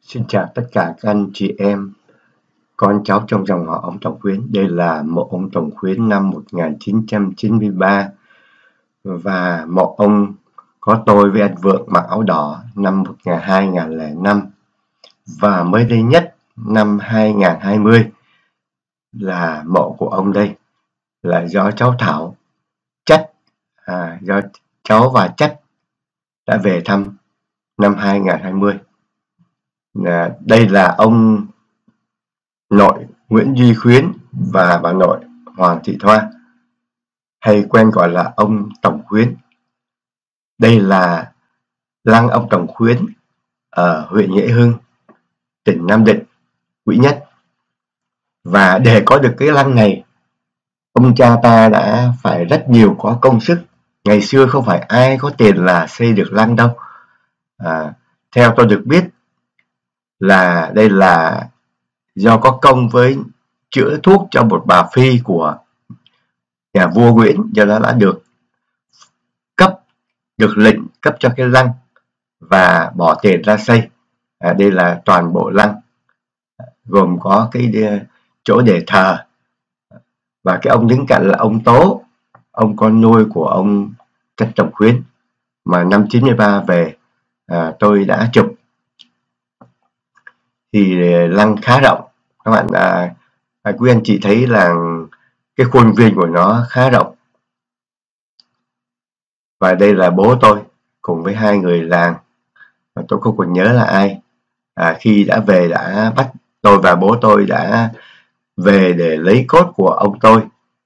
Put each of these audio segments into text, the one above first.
Xin chào tất cả các anh chị em, con cháu trong dòng họ ông Tổng Khuyến. Đây là mộ ông Tổng Khuyến năm 1993 và mộ ông có tôi với anh Vượng mặc áo đỏ năm 2005. Và mới đây nhất năm 2020 là mộ của ông đây là do cháu Thảo do cháu và Chất đã về thăm năm 2020. Đây là ông nội Nguyễn Duy Khuyến và bà nội Hoàng Thị Thoa, hay quen gọi là ông Tổng Khuyến. Đây là lăng ông Tổng Khuyến ở huyện Nghĩa Hưng, tỉnh Nam Định, Quý Nhất. Và để có được cái lăng này, ông cha ta đã phải rất nhiều có công sức. Ngày xưa không phải ai có tiền là xây được lăng đâu. Theo tôi được biết là đây là do có công với chữa thuốc cho một bà phi của nhà vua Nguyễn, do đó đã được lệnh cấp cho cái lăng và bỏ tiền ra xây. Đây là toàn bộ lăng, gồm có cái chỗ để thờ, và cái ông đứng cạnh là ông Tố, ông con nuôi của ông Trần Tổng Khuyến, mà năm 93 về tôi đã chụp. Thì lăng khá rộng các bạn, quý anh chị thấy là cái khuôn viên của nó khá rộng. Và đây là bố tôi cùng với hai người làng, và tôi không còn nhớ là ai. Khi đã về đã bắt tôi và bố tôi đã về để lấy cốt của ông tôi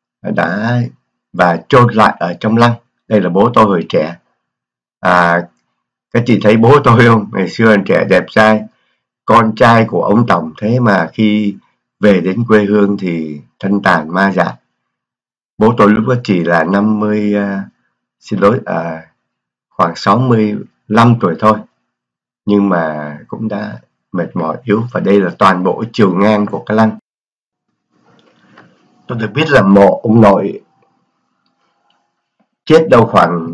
và chôn lại ở trong lăng. Đây là bố tôi hồi trẻ. Các chị thấy bố tôi không? Ngày xưa anh trẻ đẹp trai, con trai của ông Tổng, thế mà khi về đến quê hương thì thân tàn ma dại. Bố tôi lúc đó chỉ là khoảng 65 tuổi thôi, nhưng mà cũng đã mệt mỏi yếu. Và đây là toàn bộ chiều ngang của cái lăng. Tôi được biết là mộ ông nội chết đâu khoảng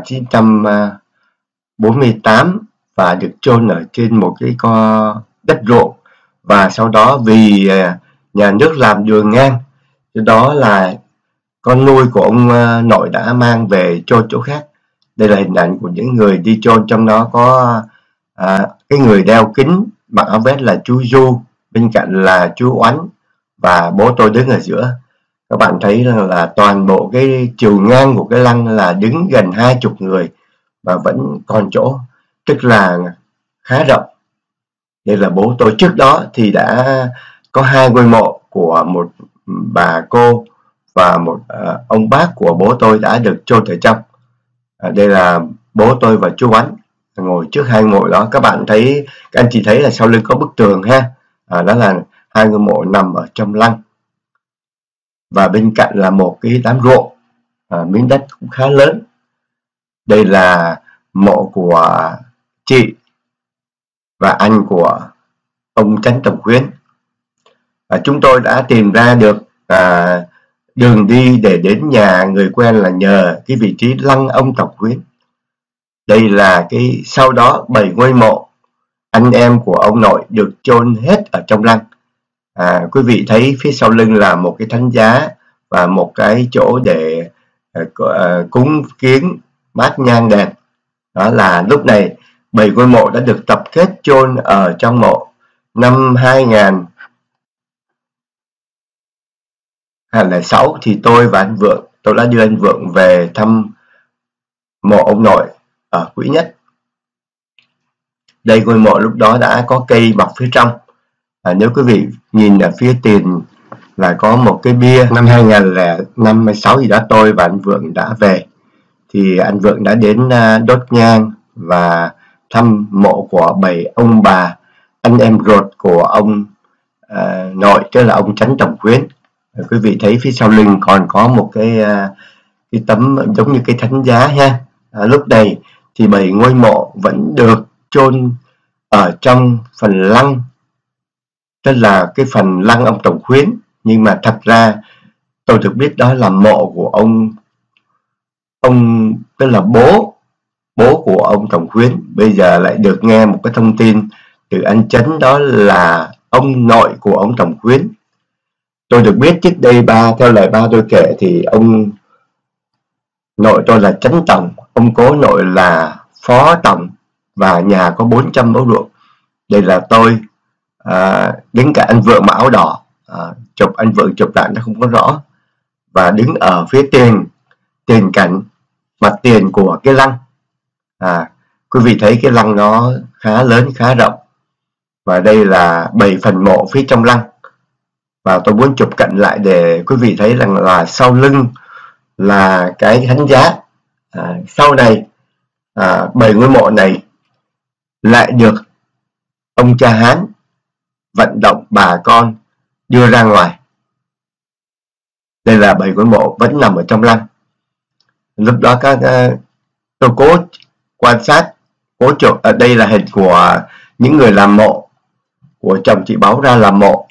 1948 và được chôn ở trên một cái đất ruộng, và sau đó vì nhà nước làm đường ngang, do đó là con nuôi của ông nội đã mang về chôn chỗ khác. Đây là hình ảnh của những người đi chôn, trong đó có cái người đeo kính mặc áo vest là chú Du, bên cạnh là chú Oánh, và bố tôi đứng ở giữa. Các bạn thấy là toàn bộ cái chiều ngang của cái lăng là đứng gần 20 người và vẫn còn chỗ, tức là khá rộng. Đây là bố tôi. Trước đó thì đã có hai ngôi mộ của một bà cô và một ông bác của bố tôi đã được chôn ở trong. Đây là bố tôi và chú Oánh ngồi trước hai ngôi đó. Các bạn thấy, các anh chị thấy là sau lưng có bức tường ha. Đó là hai ngôi mộ nằm ở trong lăng, và bên cạnh là một cái đám ruộng, miếng đất cũng khá lớn. Đây là mộ của chị và anh của ông Trấn Tổng Khuyến. Chúng tôi đã tìm ra được đường đi để đến nhà người quen là nhờ cái vị trí lăng ông Tổng Khuyến. Đây là sau đó 7 ngôi mộ anh em của ông nội được chôn hết ở trong lăng. Quý vị thấy phía sau lưng là một cái thánh giá và một cái chỗ để cúng kiến bát nhang đèn. Đó là lúc này 7 ngôi mộ đã được tập kết chôn ở trong mộ. Năm 2006 thì tôi và anh Vượng, tôi đã đưa anh Vượng về thăm mộ ông nội ở Quý Nhất. Đây, ngôi mộ lúc đó đã có cây bọc phía trong. Nếu quý vị nhìn ở phía tiền là có một cái bia. Năm 2006 gì đó tôi và anh Vượng đã về, thì anh Vượng đã đến đốt nhang và thăm mộ của 7 ông bà anh em ruột của ông nội, tức là ông Trấn Tổng Khuyến. Quý vị thấy phía sau lưng còn có một cái tấm giống như cái thánh giá ha. Lúc này thì 7 ngôi mộ vẫn được chôn ở trong phần lăng, tức là cái phần lăng ông Tổng Khuyến, nhưng mà thật ra tôi được biết đó là mộ của ông tức là bố của ông Tổng Khuyến. Bây giờ lại được nghe một cái thông tin từ anh Chấn, đó là ông nội của ông Tổng Khuyến. Tôi được biết trước đây theo lời ba tôi kể thì ông nội tôi là Chấn Tổng, ông cố nội là Phó Tổng, và nhà có 400 mẫu ruộng. Đây là tôi, đến cả anh vượng mặc áo đỏ, chụp anh vượng chụp lại nó không có rõ, và đứng ở phía tiền cảnh mặt tiền của cái lăng. Quý vị thấy cái lăng nó khá lớn, khá rộng, và đây là 7 phần mộ phía trong lăng. Và tôi muốn chụp cận lại để quý vị thấy rằng là sau lưng là cái thánh giá. Sau này 7 ngôi mộ này lại được ông cha Hán vận động bà con đưa ra ngoài. Đây là 7 ngôi mộ vẫn nằm ở trong lăng. Lúc đó tôi cố quan sát, cố chụp. Ở đây là hình của những người làm mộ, của chồng chị Báu ra làm mộ.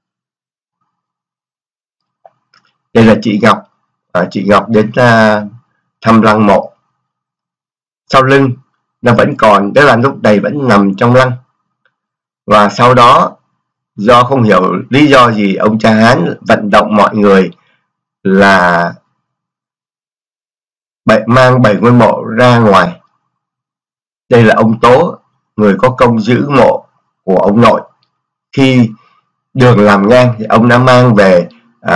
Đây là chị Ngọc, chị Ngọc đến thăm lăng mộ. Sau lưng nó vẫn còn, tức là lúc này vẫn nằm trong lăng. Và sau đó do không hiểu lý do gì, ông cha Hán vận động mọi người là mang 7 ngôi mộ ra ngoài. Đây là ông Tố, người có công giữ mộ của ông nội. Khi đường làm ngang thì ông đã mang về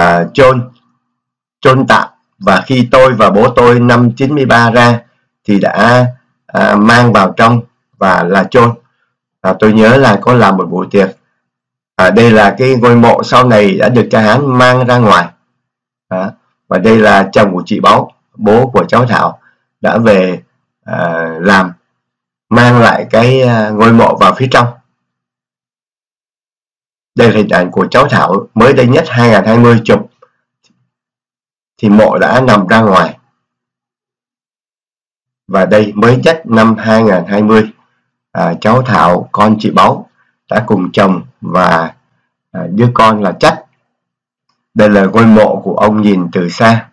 chôn tạm, và khi tôi và bố tôi năm 93 ra thì đã mang vào trong và là chôn. Tôi nhớ là có làm một buổi tiệc. Đây là cái ngôi mộ sau này đã được cha Hán mang ra ngoài. Và đây là chồng của chị Báu, bố của cháu Thảo, đã về mang lại cái ngôi mộ vào phía trong. Đây là hình ảnh của cháu Thảo mới đây nhất 2020 chụp, thì mộ đã nằm ra ngoài. Và đây mới nhất năm 2020, cháu Thảo, con chị Báu, đã cùng chồng và đứa con là Chắc. Đây là ngôi mộ của ông nhìn từ xa.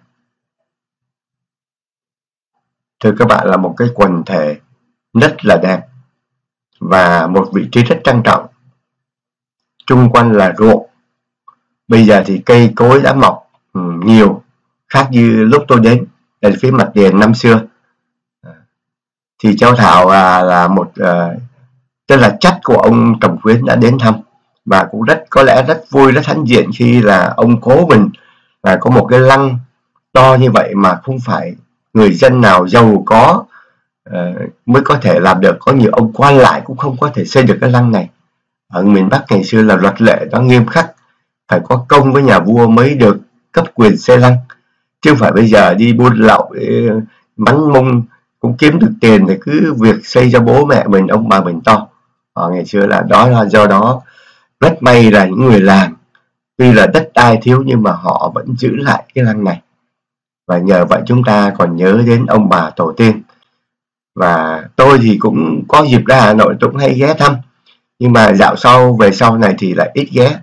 Thưa các bạn, là một cái quần thể rất là đẹp và một vị trí rất trang trọng. Chung quanh là ruộng. Bây giờ thì cây cối đã mọc nhiều, khác như lúc tôi đến. Đây là phía mặt tiền năm xưa. Thì cháu Thảo là một tức là Chắc của ông Tổng Khuyến đã đến thăm, và cũng có lẽ rất vui, rất hãnh diện khi là ông cố mình là có một cái lăng to như vậy mà không phải người dân nào giàu có mới có thể làm được. Có nhiều ông quan lại cũng không có thể xây được cái lăng này. Ở miền Bắc ngày xưa là luật lệ nó nghiêm khắc, phải có công với nhà vua mới được cấp quyền xây lăng, chứ không phải bây giờ đi buôn lậu mắn mung cũng kiếm được tiền thì cứ việc xây cho bố mẹ mình, ông bà mình to. Ngày xưa là do đó rất may là những người làm, tuy là đất đai thiếu nhưng mà họ vẫn giữ lại cái lăng này, và nhờ vậy chúng ta còn nhớ đến ông bà tổ tiên. Và tôi thì cũng có dịp ra Hà Nội, tôi cũng hay ghé thăm, nhưng mà về sau này thì lại ít ghé.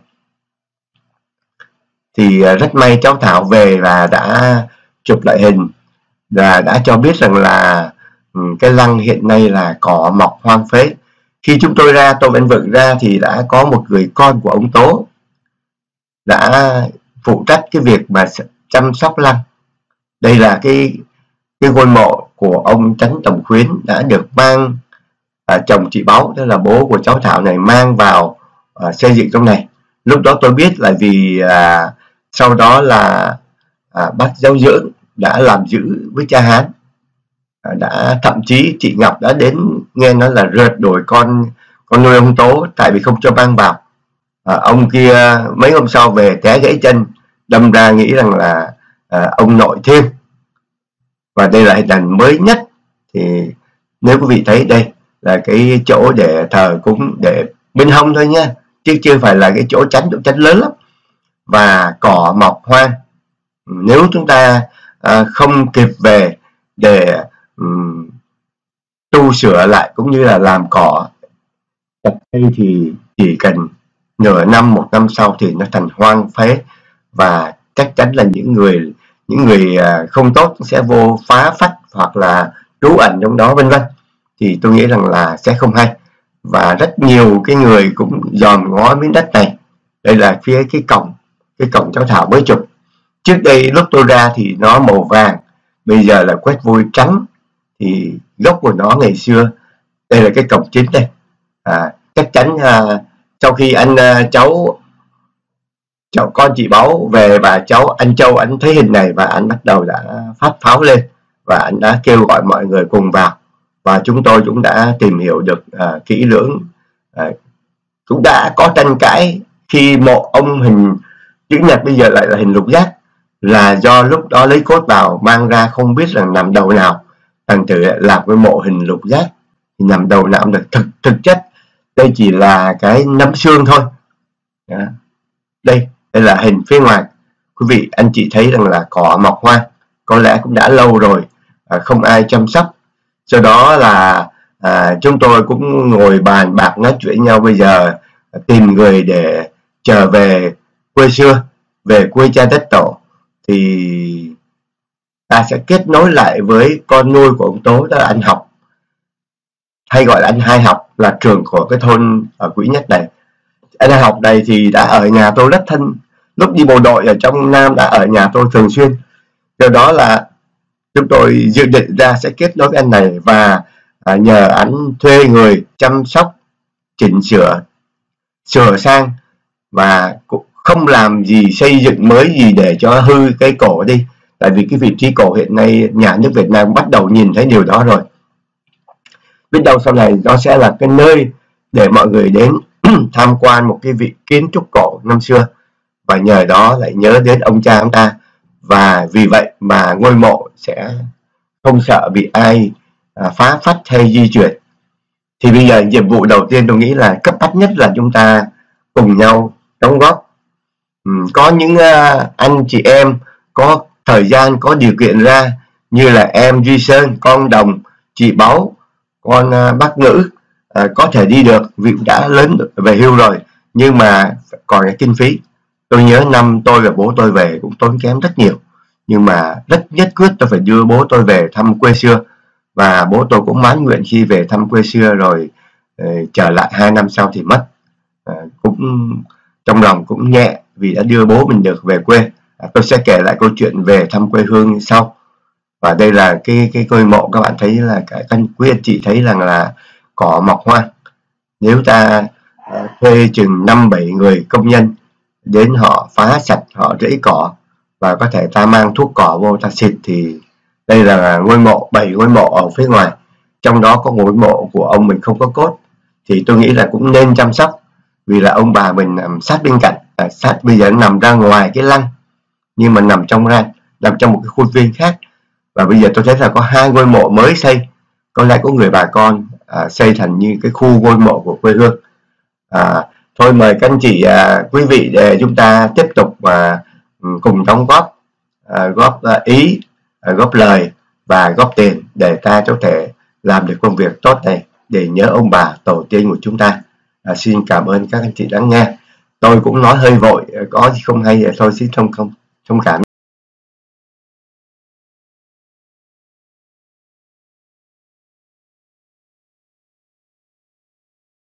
Thì rất may cháu Thảo về và đã chụp lại hình, và đã cho biết rằng là cái lăng hiện nay là cỏ mọc hoang phế. Khi chúng tôi ra, tôi vẫn vượng ra, thì đã có một người con của ông Tố đã phụ trách cái việc mà chăm sóc lăng. Đây là cái ngôi mộ của ông Tránh Tổng Khuyến đã được mang chồng chị Báu, tức là bố của cháu Thảo này, mang vào xây dựng trong này. Lúc đó tôi biết là vì sau đó là bác giáo dưỡng đã làm giữ với cha Hán, thậm chí chị Ngọc đã đến nghe nói là rượt đuổi con nuôi ông Tố, tại vì không cho mang vào. Ông kia mấy hôm sau về té gãy chân, đâm ra nghĩ rằng là ông nội thêm. Và đây là hình ảnh mới nhất. Thì nếu quý vị thấy, đây là cái chỗ để thờ cúng để bên hông thôi nha, chứ chưa phải là cái chỗ chánh lớn lắm, và cỏ mọc hoang. Nếu chúng ta không kịp về để tu sửa lại cũng như là làm cỏ chặt cây, thì chỉ cần nửa năm, một năm sau thì nó thành hoang phế, và chắc chắn là những người không tốt sẽ vô phá phách hoặc là trú ẩn trong đó, vân vân. Thì tôi nghĩ rằng là sẽ không hay. và rất nhiều cái người cũng dòm ngó miếng đất này. Đây là phía cái cổng cháu Thảo mới chụp. Trước đây lúc tôi ra thì nó màu vàng, bây giờ là quét vôi trắng. Thì gốc của nó ngày xưa, đây là cái cổng chính đây. Chắc chắn sau khi cháu con chị Báu về và cháu anh Châu anh thấy hình này và anh bắt đầu đã phát pháo lên và anh đã kêu gọi mọi người cùng vào, và chúng tôi cũng đã tìm hiểu được kỹ lưỡng. Cũng đã có tranh cãi khi mộ ông hình chữ nhật bây giờ lại là hình lục giác, là do lúc đó lấy cốt vào mang ra không biết là nằm đầu nào, thành thử làm cái mộ hình lục giác thì nằm đầu nào được. Thực chất đây chỉ là cái nấm xương thôi. Đây là hình phía ngoài. Quý vị anh chị thấy rằng là cỏ mọc hoa, có lẽ cũng đã lâu rồi không ai chăm sóc. Do đó là chúng tôi cũng ngồi bàn bạc nói chuyện nhau, bây giờ tìm người để trở về quê xưa, về quê cha đất tổ, thì ta sẽ kết nối lại với con nuôi của ông Tố, đó là anh Học, hay gọi là anh Hai Học, là trưởng của cái thôn ở Quỹ Nhất này. Anh Hai Học này thì đã ở nhà tôi rất thân, lúc đi bộ đội ở trong Nam đã ở nhà tôi thường xuyên. Do đó là chúng tôi dự định ra sẽ kết nối với anh này và nhờ anh thuê người chăm sóc, chỉnh sửa sang, và cũng không làm gì xây dựng mới gì để cho hư cái cổ đi. Tại vì cái vị trí cổ hiện nay nhà nước Việt Nam bắt đầu nhìn thấy điều đó rồi. Biết đâu sau này nó sẽ là cái nơi để mọi người đến tham quan một cái vị kiến trúc cổ năm xưa, và nhờ đó lại nhớ đến ông cha chúng ta, và vì vậy mà ngôi mộ sẽ không sợ bị ai phá phách hay di chuyển. Thì bây giờ nhiệm vụ đầu tiên tôi nghĩ là cấp bách nhất là chúng ta cùng nhau đóng góp. Có những anh chị em có thời gian, có điều kiện ra, như là em Duy Sơn, con Đồng, chị Báu, con bác Ngữ có thể đi được vì đã lớn về hưu rồi, nhưng mà còn cái kinh phí. Tôi nhớ năm tôi và bố tôi về cũng tốn kém rất nhiều, nhưng mà rất nhất quyết tôi phải đưa bố tôi về thăm quê xưa, và bố tôi cũng mãn nguyện khi về thăm quê xưa rồi trở lại 2 năm sau thì mất. Cũng trong lòng cũng nhẹ vì đã đưa bố mình được về quê. Tôi sẽ kể lại câu chuyện về thăm quê hương sau. Và đây là cái ngôi mộ, các bạn thấy là cái quý anh chị thấy rằng là cỏ mọc hoa. Nếu ta thuê chừng 5-7 người công nhân đến họ phá sạch, họ rẫy cỏ, và có thể ta mang thuốc cỏ vô ta xịt, thì đây là ngôi mộ, 7 ngôi mộ ở phía ngoài, trong đó có ngôi mộ của ông mình không có cốt, thì tôi nghĩ là cũng nên chăm sóc, vì là ông bà mình nằm sát bên cạnh, sát bây giờ nằm ra ngoài cái lăng, nhưng mà nằm trong một cái khuôn viên khác. Và bây giờ tôi thấy là có 2 ngôi mộ mới xây, có lẽ có người bà con xây thành như cái khu ngôi mộ của quê hương. Thôi mời các anh chị quý vị để chúng ta tiếp tục cùng đóng góp, góp ý, góp lời và góp tiền để ta có thể làm được công việc tốt này để nhớ ông bà tổ tiên của chúng ta. Xin cảm ơn các anh chị đã nghe. Tôi cũng nói hơi vội, có gì không hay thì thôi xin thông cảm.